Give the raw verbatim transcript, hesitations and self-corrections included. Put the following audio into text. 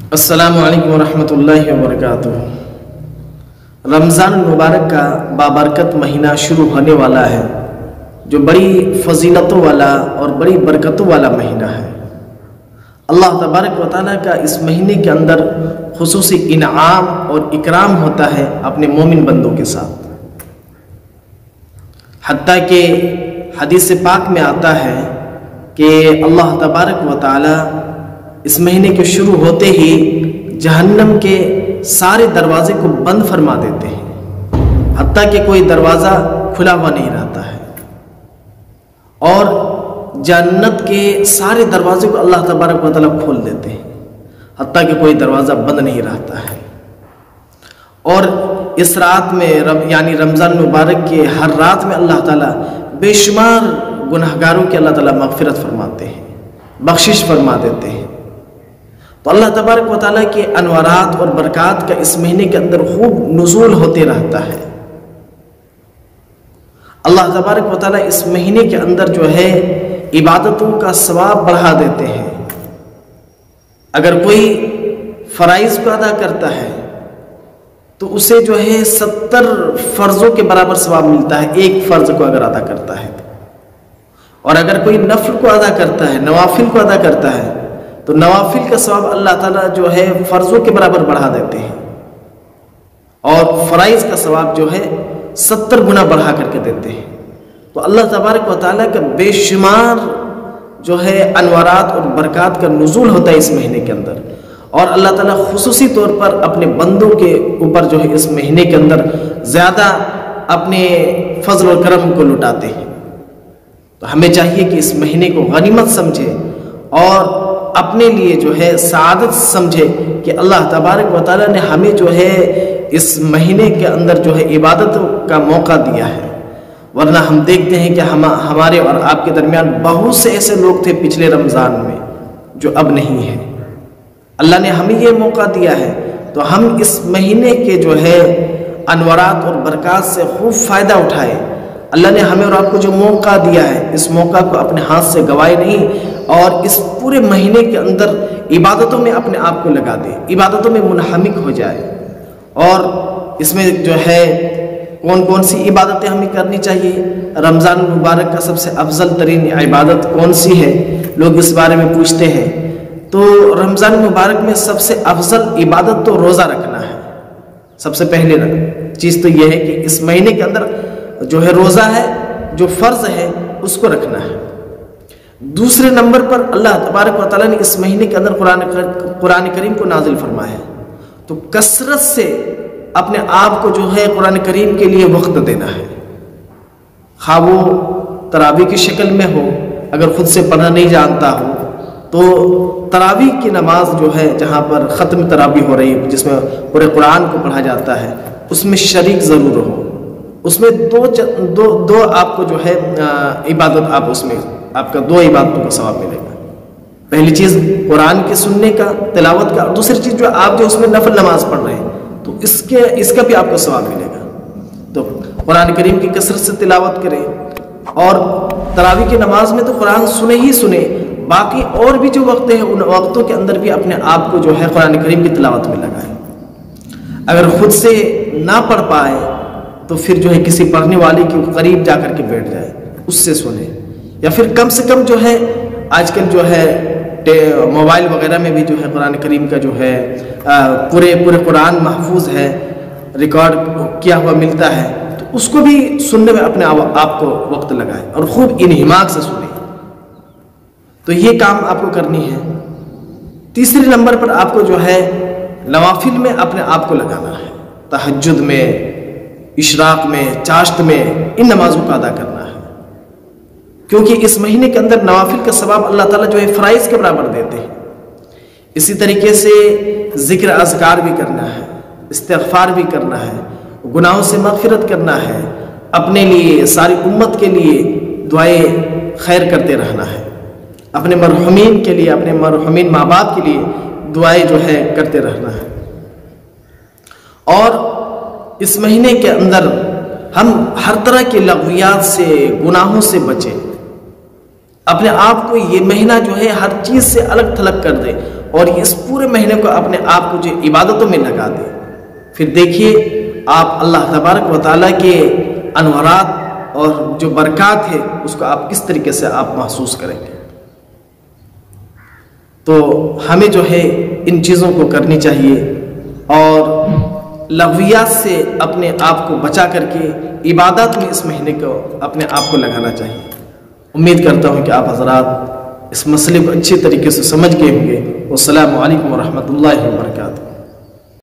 السلام علیکم ورحمۃ اللہ وبرکاتہ۔ رمضان المبارک کا بابرکت مہینہ شروع ہونے والا ہے، جو بڑی فضیلتوں والا اور بڑی برکتوں والا مہینہ ہے۔ اللہ تبارک و تعالیٰ کا اس مہینے کے اندر خصوصی انعام اور اکرام ہوتا ہے اپنے مومن بندوں کے ساتھ، حتیٰ کہ حدیث پاک میں آتا ہے کہ اللہ تبارک و تعالیٰ اس مہینے کے شروع ہوتے ہی جہنم کے سارے دروازے کو بند فرما دیتے ہیں، حتیٰ کہ کوئی دروازہ کھلا ہوا نہیں رہتا ہے، اور جنت کے سارے دروازے کو اللہ تبارک و تعالیٰ کھول دیتے ہیں، حتیٰ کہ کوئی دروازہ بند نہیں رہتا ہے۔ اور اس رات میں رب یعنی رمضان مبارک کے ہر رات میں اللہ تعالیٰ بے شمار گناہگاروں کے اللہ تعالیٰ مغفرت فرماتے ہیں، بخشش فرما دیتے ہیں۔ تو اللہ تبارک و تعالیٰ کے انوارات اور برکات کا اس مہینے کے اندر خوب نزول ہوتے رہتا ہے۔ اللہ تبارک و تعالیٰ اس مہینے کے اندر جو ہے عبادتوں کا ثواب بڑھا دیتے ہیں۔ اگر کوئی فرائض کو ادا کرتا ہے تو اسے جو ہے ستر فرضوں کے برابر ثواب ملتا ہے، ایک فرض کو اگر ادا کرتا ہے۔ اور اگر کوئی نفل کو ادا کرتا ہے، نوافل کو ادا کرتا ہے، تو نوافل کا ثواب اللہ تعالیٰ جو ہے فرضوں کے برابر بڑھا دیتے ہیں، اور فرائض کا ثواب جو ہے ستر گنا بڑھا کر کے دیتے ہیں۔ تو اللہ تبارک و تعالیٰ کا بے شمار جو ہے انوارات اور برکات کا نزول ہوتا ہے اس مہینے کے اندر، اور اللہ تعالیٰ خصوصی طور پر اپنے بندوں کے اوپر جو ہے اس مہینے کے اندر زیادہ اپنے فضل و کرم کو لٹاتے ہیں۔ تو ہمیں چاہیے کہ اس مہینے کو غنیمت سمجھے اور اپنے لیے جو ہے سعادت سمجھے کہ اللہ تبارک و تعالیٰ نے ہمیں جو ہے اس مہینے کے اندر جو ہے عبادت کا موقع دیا ہے، ورنہ ہم دیکھتے ہیں کہ ہم ہمارے اور آپ کے درمیان بہت سے ایسے لوگ تھے پچھلے رمضان میں جو اب نہیں ہیں۔ اللہ نے ہمیں یہ موقع دیا ہے، تو ہم اس مہینے کے جو ہے انوارات اور برکات سے خوب فائدہ اٹھائے۔ اللہ نے ہمیں اور آپ کو جو موقع دیا ہے، اس موقع کو اپنے ہاتھ سے گوائے نہیں، اور اس پورے مہینے کے اندر عبادتوں میں اپنے آپ کو لگا دے، عبادتوں میں منہمک ہو جائے۔ اور اس میں جو ہے کون کون سی عبادتیں ہمیں کرنی چاہیے، رمضان المبارک کا سب سے افضل ترین عبادت کون سی ہے، لوگ اس بارے میں پوچھتے ہیں۔ تو رمضان المبارک میں سب سے افضل عبادت تو روزہ رکھنا ہے۔ سب سے پہلے چیز تو یہ ہے کہ اس مہینے کے اندر جو ہے روزہ ہے، جو فرض ہے اس کو رکھنا ہے۔ دوسرے نمبر پر اللہ تبارک و تعالیٰ نے اس مہینے کے اندر قرآن قرآن کریم کو نازل فرمایا ہے، تو کثرت سے اپنے آپ کو جو ہے قرآن کریم کے لیے وقت دینا ہے، خواہ وہ تراویح کی شکل میں ہو، اگر خود سے پڑھنا نہیں جانتا ہو تو تراویح کی نماز جو ہے جہاں پر ختم تراویح ہو رہی ہے، جس میں پورے قرآن کو پڑھا جاتا ہے، اس میں شریک ضرور ہو، اس میں دو دو دو آپ کو جو ہے عبادت آپ اس میں آپ کا دو عبادتوں کا ثواب ملے گا۔ پہلی چیز قرآن کے سننے کا، تلاوت کا، اور دوسری چیز جو آپ جو اس میں نفل نماز پڑھ رہے ہیں تو اس کے اس کا بھی آپ کو ثواب ملے گا۔ تو قرآن کریم کی کثرت سے تلاوت کریں، اور تراویح کی نماز میں تو قرآن سنے ہی سنے، باقی اور بھی جو وقت ہیں ان وقتوں کے اندر بھی اپنے آپ کو جو ہے قرآن کریم کی تلاوت میں لگائیں۔ اگر خود سے نہ پڑھ پائے تو پھر جو ہے کسی پڑھنے والے کے قریب جا کر کے بیٹھ جائے، اس سے سنے، یا پھر کم سے کم جو ہے آج کل جو ہے موبائل وغیرہ میں بھی جو ہے قرآن کریم کا جو ہے پورے پورے قرآن محفوظ ہے، ریکارڈ کیا ہوا ملتا ہے، تو اس کو بھی سننے میں اپنے آپ کو وقت لگائے اور خوب انہماک سے سنیں۔ تو یہ کام آپ کو کرنی ہے۔ تیسرے نمبر پر آپ کو جو ہے نوافل میں اپنے آپ کو لگانا ہے، تہجد میں، اشراق میں، چاشت میں، ان نمازوں کا ادا کرنا ہے، کیونکہ اس مہینے کے اندر نوافل کا ثواب اللہ تعالیٰ جو ہے فرائض کے برابر دیتے ہیں۔ اسی طریقے سے ذکر اذکار بھی کرنا ہے، استغفار بھی کرنا ہے، گناہوں سے مغفرت کرنا ہے، اپنے لیے، ساری امت کے لیے دعائیں خیر کرتے رہنا ہے، اپنے مرحومین کے لیے، اپنے مرحومین ماں باپ کے لیے دعائیں جو ہے کرتے رہنا ہے۔ اور اس مہینے کے اندر ہم ہر طرح کی لغویات سے، گناہوں سے بچیں، اپنے آپ کو یہ مہینہ جو ہے ہر چیز سے الگ تھلگ کر دے اور اس پورے مہینے کو اپنے آپ کو جو عبادتوں میں لگا دیں، پھر دیکھیے آپ اللہ تبارک و تعالیٰ کے انوارات اور جو برکات ہے اس کو آپ کس طریقے سے آپ محسوس کریں گے۔ تو ہمیں جو ہے ان چیزوں کو کرنی چاہیے اور لغویات سے اپنے آپ کو بچا کر کے عبادات میں اس مہینے کو اپنے آپ کو لگانا چاہیے۔ امید کرتا ہوں کہ آپ حضرات اس مسئلے کو اچھی طریقے سے سمجھ گئے ہوں گے۔ والسلام علیکم ورحمۃ اللہ وبرکاتہ۔